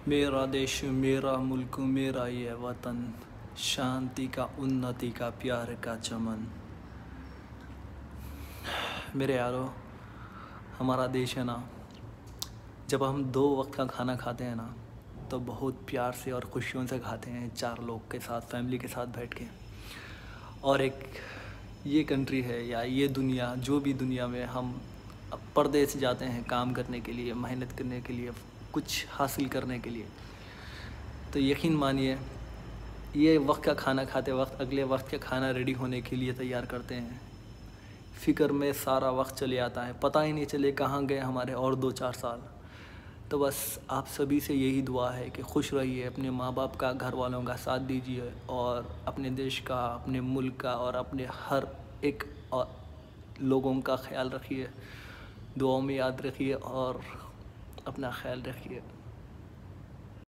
मेरा देश मेरा मुल्क मेरा ये वतन, शांति का उन्नति का प्यार का चमन। मेरे यारो, हमारा देश है ना, जब हम 2 वक्त का खाना खाते हैं ना तो बहुत प्यार से और खुशियों से खाते हैं, 4 लोग के साथ, फैमिली के साथ बैठ के। और एक ये कंट्री है या ये दुनिया, जो भी दुनिया में हम परदेश जाते हैं काम करने के लिए, मेहनत करने के लिए, कुछ हासिल करने के लिए, तो यकीन मानिए ये वक्त का खाना खाते वक्त अगले वक्त का खाना रेडी होने के लिए तैयार करते हैं। फ़िक्र में सारा वक्त चले आता है, पता ही नहीं चले कहाँ गए हमारे और 2-4 साल। तो बस आप सभी से यही दुआ है कि खुश रहिए, अपने माँ बाप का, घर वालों का साथ दीजिए और अपने देश का, अपने मुल्क का और अपने हर एक और लोगों का ख्याल रखिए, दुआओं में याद रखिए और अपना ख्याल रखिए।